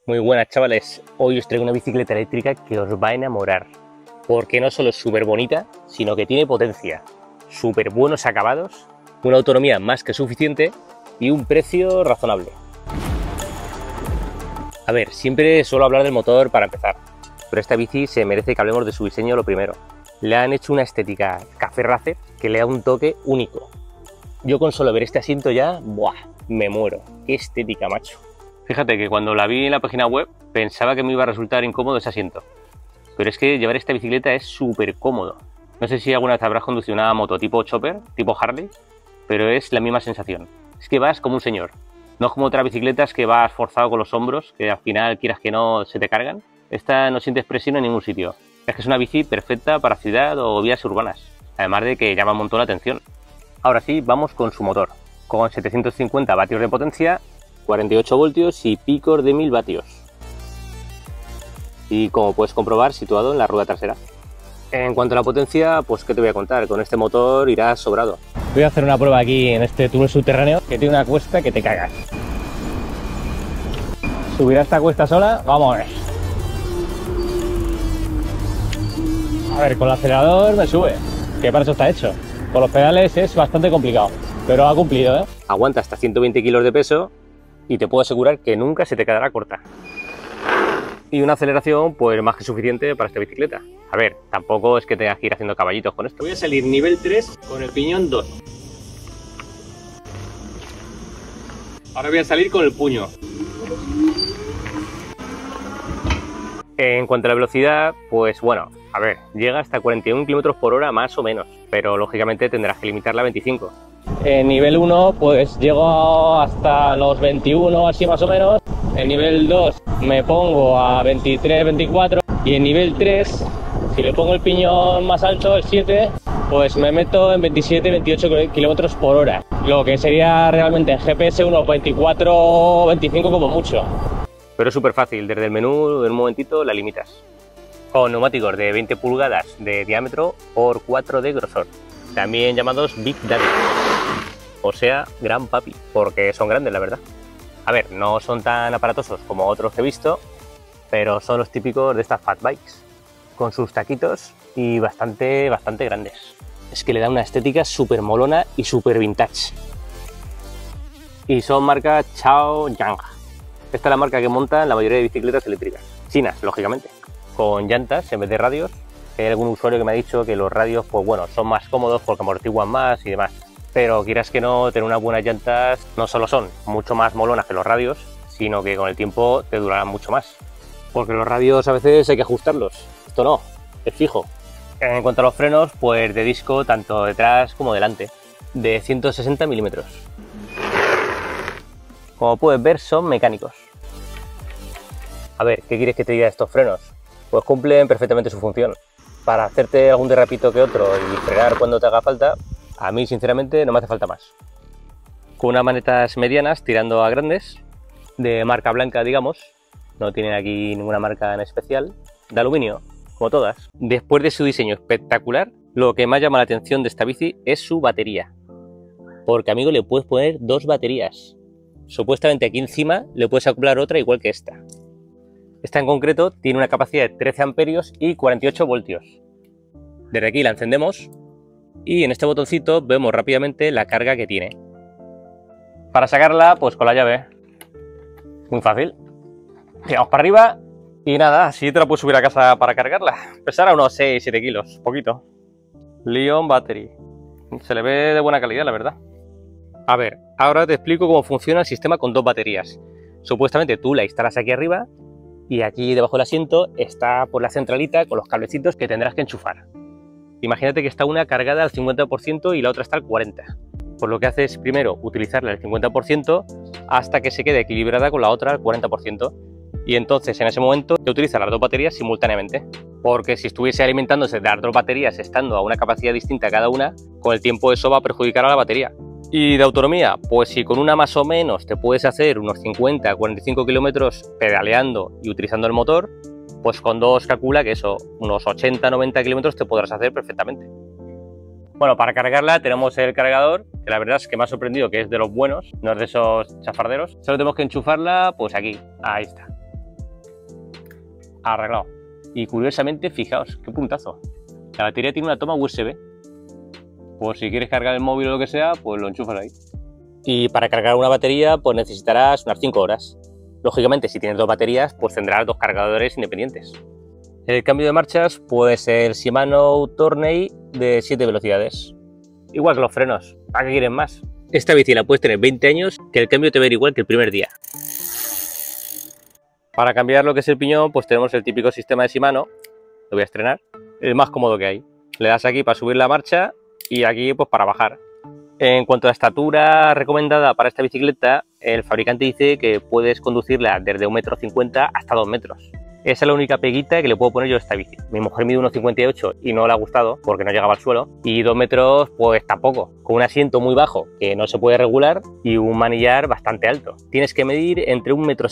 Muy buenas, chavales. Hoy os traigo una bicicleta eléctrica que os va a enamorar. Porque no solo es súper bonita, sino que tiene potencia, súper buenos acabados, una autonomía más que suficiente y un precio razonable. A ver, siempre suelo hablar del motor para empezar, pero esta bici se merece que hablemos de su diseño lo primero. Le han hecho una estética café racer que le da un toque único. Yo con solo ver este asiento ya, ¡buah!, me muero. ¡Qué estética, macho! Fíjate que cuando la vi en la página web pensaba que me iba a resultar incómodo ese asiento. Pero es que llevar esta bicicleta es súper cómodo. No sé si alguna vez habrás conducido una moto tipo chopper, tipo Harley, pero es la misma sensación. Es que vas como un señor. No es como otras bicicletas que vas forzado con los hombros, que al final, quieras que no, se te cargan. Esta no sientes presión en ningún sitio. Es que es una bici perfecta para ciudad o vías urbanas. Además de que llama un montón la atención. Ahora sí, vamos con su motor. Con 750 vatios de potencia, 48 voltios y picos de 1000 vatios. Y como puedes comprobar, situado en la rueda trasera. En cuanto a la potencia, pues qué te voy a contar, con este motor irás sobrado. Voy a hacer una prueba aquí en este túnel subterráneo que tiene una cuesta que te cagas. Subir a esta cuesta sola, vamos a ver. A ver, con el acelerador me sube, que para eso está hecho. Con los pedales es bastante complicado, pero ha cumplido, ¿eh? Aguanta hasta 120 kilos de peso y te puedo asegurar que nunca se te quedará corta. Y una aceleración pues más que suficiente para esta bicicleta. A ver, tampoco es que tengas que ir haciendo caballitos con esto. Voy a salir nivel 3 con el piñón 2. Ahora voy a salir con el puño. En cuanto a la velocidad, pues bueno, a ver, llega hasta 41 km por hora más o menos, pero lógicamente tendrás que limitarla a 25. En nivel 1 pues llego hasta los 21 así más o menos. En nivel 2 me pongo a 23, 24 y en nivel 3, si le pongo el piñón más alto, el 7, pues me meto en 27, 28 km por hora. Lo que sería realmente en GPS unos 24, 25 como mucho. Pero es súper fácil, desde el menú en un momentito la limitas. Con neumáticos de 20 pulgadas de diámetro por 4 de grosor, también llamados Big Daddy, o sea, Gran Papi, porque son grandes la verdad. A ver, no son tan aparatosos como otros que he visto, pero son los típicos de estas fat bikes, con sus taquitos y bastante grandes. Es que le da una estética súper molona y súper vintage. Y son marca Chaoyang. Esta es la marca que montan la mayoría de bicicletas eléctricas, chinas, lógicamente, con llantas en vez de radios. Hay algún usuario que me ha dicho que los radios, pues bueno, son más cómodos porque amortiguan más y demás. Pero quieras que no, tener unas buenas llantas no solo son mucho más molonas que los radios, sino que con el tiempo te durarán mucho más. Porque los radios a veces hay que ajustarlos, esto no, es fijo. En cuanto a los frenos, pues de disco tanto detrás como delante, de 160 milímetros. Como puedes ver, son mecánicos. A ver, ¿qué quieres que te diga de estos frenos? Pues cumplen perfectamente su función. Para hacerte algún derrapito que otro y frenar cuando te haga falta, a mí sinceramente no me hace falta más. Con unas manetas medianas tirando a grandes, de marca blanca digamos, no tienen aquí ninguna marca en especial, de aluminio, como todas. Después de su diseño espectacular, lo que más llama la atención de esta bici es su batería. Porque amigo, le puedes poner 2 baterías. Supuestamente aquí encima le puedes acoplar otra igual que esta. Esta en concreto tiene una capacidad de 13 amperios y 48 voltios. Desde aquí la encendemos y en este botoncito vemos rápidamente la carga que tiene. Para sacarla, pues con la llave. Muy fácil. Tiramos para arriba y nada, así te la puedes subir a casa para cargarla. Pesará unos 6-7 kilos, poquito. Li-ion Battery. Se le ve de buena calidad, la verdad. A ver, ahora te explico cómo funciona el sistema con 2 baterías. Supuestamente tú la instalas aquí arriba y aquí debajo del asiento está por la centralita con los cablecitos que tendrás que enchufar. Imagínate que está una cargada al 50% y la otra está al 40%. Pues lo que haces es primero utilizarla al 50% hasta que se quede equilibrada con la otra al 40%. Y entonces en ese momento te utilizas las 2 baterías simultáneamente. Porque si estuviese alimentándose de las 2 baterías estando a una capacidad distinta cada una, con el tiempo eso va a perjudicar a la batería. Y de autonomía, pues si con una más o menos te puedes hacer unos 50-45 kilómetros pedaleando y utilizando el motor, pues con 2 calcula que eso, unos 80-90 kilómetros te podrás hacer perfectamente. Bueno, para cargarla tenemos el cargador, que la verdad es que me ha sorprendido que es de los buenos, no es de esos chafarderos. Solo tenemos que enchufarla, pues aquí, ahí está. arreglado. Y curiosamente, fijaos, qué puntazo. La batería tiene una toma USB. Por si quieres cargar el móvil o lo que sea, pues lo enchufas ahí. Y para cargar una batería, pues necesitarás unas 5 horas. Lógicamente, si tienes 2 baterías, pues tendrás 2 cargadores independientes. El cambio de marchas, pues el Shimano Tourney de 7 velocidades. Igual que los frenos, ¿para qué quieren más? Esta bici la puedes tener 20 años, que el cambio te va a ir igual que el primer día. Para cambiar lo que es el piñón, pues tenemos el típico sistema de Shimano. Lo voy a estrenar. El más cómodo que hay. Le das aquí para subir la marcha y aquí pues para bajar. En cuanto a la estatura recomendada para esta bicicleta, el fabricante dice que puedes conducirla desde 1,50 m hasta 2 metros. Esa es la única peguita que le puedo poner yo a esta bici. Mi mujer mide 1,58 y no le ha gustado porque no llegaba al suelo. Y 2 metros pues tampoco. Con un asiento muy bajo que no se puede regular y un manillar bastante alto. Tienes que medir entre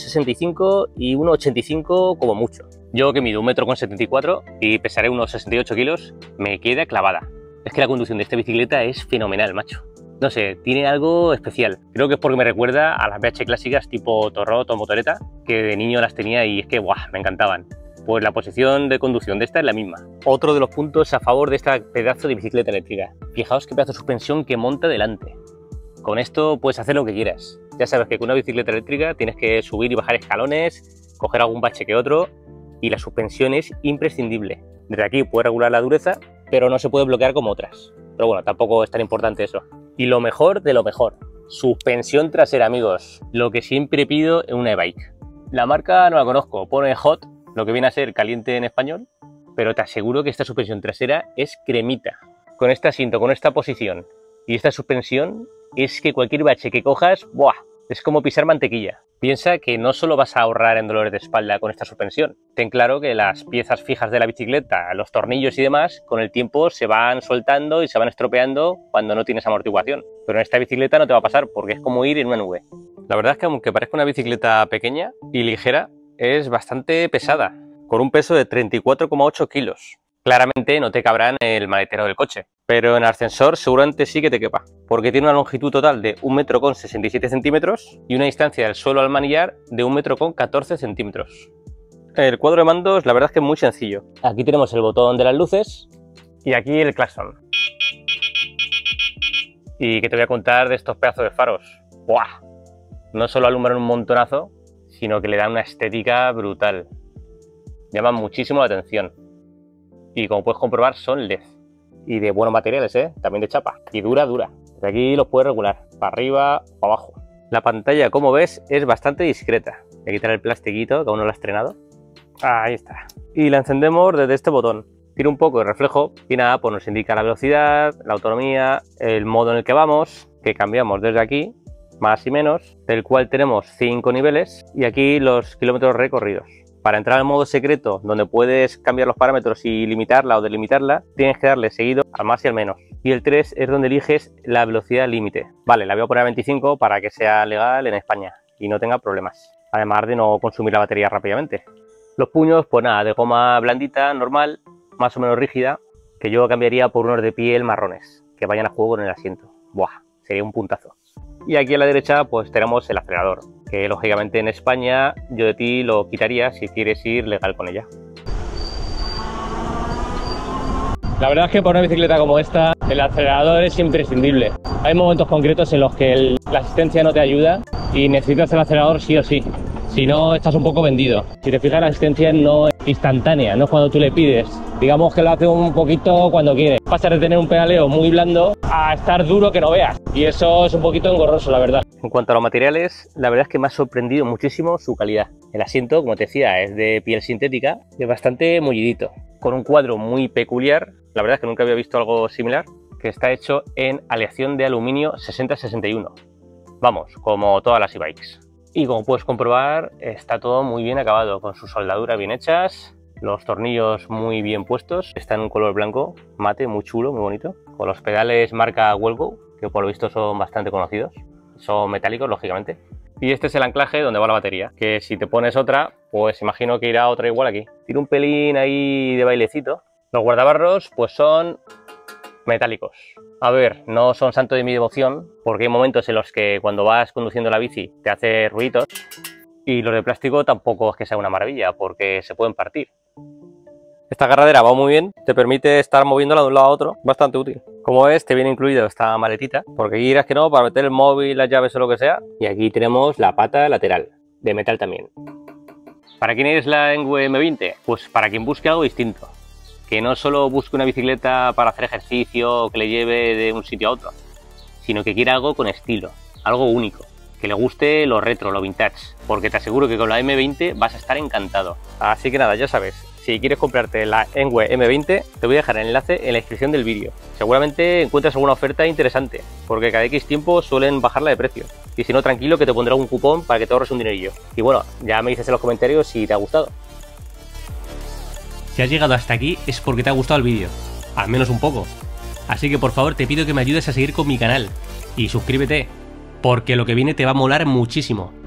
1,65 m y 1,85 m como mucho. Yo que mido 1,74 m y pesaré unos 68 kilos, me queda clavada. Es que la conducción de esta bicicleta es fenomenal, macho. No sé, tiene algo especial. Creo que es porque me recuerda a las BH clásicas tipo Torrot o Motoreta, que de niño las tenía y es que ¡buah!, me encantaban. Pues la posición de conducción de esta es la misma. Otro de los puntos a favor de esta pedazo de bicicleta eléctrica. Fijaos qué pedazo de suspensión que monta delante. Con esto puedes hacer lo que quieras. Ya sabes que con una bicicleta eléctrica tienes que subir y bajar escalones, coger algún bache que otro, y la suspensión es imprescindible. Desde aquí puedes regular la dureza, pero no se puede bloquear como otras. Pero bueno, tampoco es tan importante eso. Y lo mejor de lo mejor, suspensión trasera, amigos. Lo que siempre pido en una e-bike. La marca no la conozco, pone Hot, lo que viene a ser caliente en español, pero te aseguro que esta suspensión trasera es cremita. Con este asiento, con esta posición y esta suspensión, es que cualquier bache que cojas, ¡buah!, es como pisar mantequilla. Piensa que no solo vas a ahorrar en dolores de espalda con esta suspensión. Ten claro que las piezas fijas de la bicicleta, los tornillos y demás, con el tiempo se van soltando y se van estropeando cuando no tienes amortiguación. Pero en esta bicicleta no te va a pasar porque es como ir en una nube. La verdad es que aunque parezca una bicicleta pequeña y ligera, es bastante pesada, con un peso de 34,8 kilos. Claramente no te cabrá en el maletero del coche, pero en ascensor seguramente sí que te quepa, porque tiene una longitud total de 1,67 m y una distancia del suelo al manillar de 1,14 m. El cuadro de mandos la verdad es que es muy sencillo. Aquí tenemos el botón de las luces y aquí el claxon. Y que te voy a contar de estos pedazos de faros. ¡Buah! No solo alumbran un montonazo, sino que le dan una estética brutal. Llaman muchísimo la atención. Y como puedes comprobar son LED. Y de buenos materiales, también de chapa. Y dura. De aquí los puedes regular, para arriba o para abajo. La pantalla, como ves, es bastante discreta. Voy a quitar el plastiquito, que aún no lo he estrenado. Ahí está. Y la encendemos desde este botón. Tiene un poco de reflejo y nada, pues nos indica la velocidad, la autonomía, el modo en el que vamos, que cambiamos desde aquí, más y menos, del cual tenemos 5 niveles y aquí los kilómetros recorridos. Para entrar al modo secreto, donde puedes cambiar los parámetros y limitarla o delimitarla, tienes que darle seguido al más y al menos. Y el 3 es donde eliges la velocidad límite. Vale, la voy a poner a 25 para que sea legal en España y no tenga problemas. Además de no consumir la batería rápidamente. Los puños, pues nada, de goma blandita, normal, más o menos rígida, que yo cambiaría por unos de piel marrones, que vayan a juego con el asiento. Buah, sería un puntazo. Y aquí a la derecha pues tenemos el acelerador, que lógicamente en España yo de ti lo quitaría si quieres ir legal con ella. La verdad es que por una bicicleta como esta el acelerador es imprescindible. Hay momentos concretos en los que la asistencia no te ayuda y necesitas el acelerador sí o sí. Si no, estás un poco vendido. Si te fijas, la asistencia no es instantánea, no es cuando tú le pides. Digamos que lo hace un poquito cuando quiere. Pasas de tener un pedaleo muy blando a estar duro que no veas. Y eso es un poquito engorroso, la verdad. En cuanto a los materiales, la verdad es que me ha sorprendido muchísimo su calidad. El asiento, como te decía, es de piel sintética, es bastante mullidito, con un cuadro muy peculiar. La verdad es que nunca había visto algo similar, que está hecho en aleación de aluminio 6061. Vamos, como todas las e-bikes. Y como puedes comprobar, está todo muy bien acabado, con sus soldaduras bien hechas, los tornillos muy bien puestos, está en un color blanco, mate, muy chulo, muy bonito, con los pedales marca Wellgo, que por lo visto son bastante conocidos, son metálicos lógicamente. Y este es el anclaje donde va la batería, que si te pones otra, pues imagino que irá otra igual aquí. Tiene un pelín ahí de bailecito. Los guardabarros pues son metálicos. A ver, no son santo de mi devoción, porque hay momentos en los que cuando vas conduciendo la bici te hace ruiditos, Y los de plástico tampoco es que sea una maravilla, porque se pueden partir. Esta agarradera va muy bien, te permite estar moviéndola de un lado a otro, bastante útil. Como ves, te viene incluido esta maletita, porque quieras que no, para meter el móvil, las llaves o lo que sea. Y aquí tenemos la pata lateral, de metal también. ¿Para quién es la Engwe M20? Pues para quien busque algo distinto. Que no solo busque una bicicleta para hacer ejercicio o que le lleve de un sitio a otro, sino que quiera algo con estilo, algo único. Que le guste lo retro, lo vintage, porque te aseguro que con la M20 vas a estar encantado. Así que nada, ya sabes, si quieres comprarte la Engwe M20, te voy a dejar el enlace en la descripción del vídeo. Seguramente encuentras alguna oferta interesante, porque cada X tiempo suelen bajarla de precio. Y si no, tranquilo que te pondré un cupón para que te ahorres un dinerillo. Y bueno, ya me dices en los comentarios si te ha gustado. Si has llegado hasta aquí es porque te ha gustado el vídeo, al menos un poco. Así que por favor te pido que me ayudes a seguir con mi canal y suscríbete, porque lo que viene te va a molar muchísimo.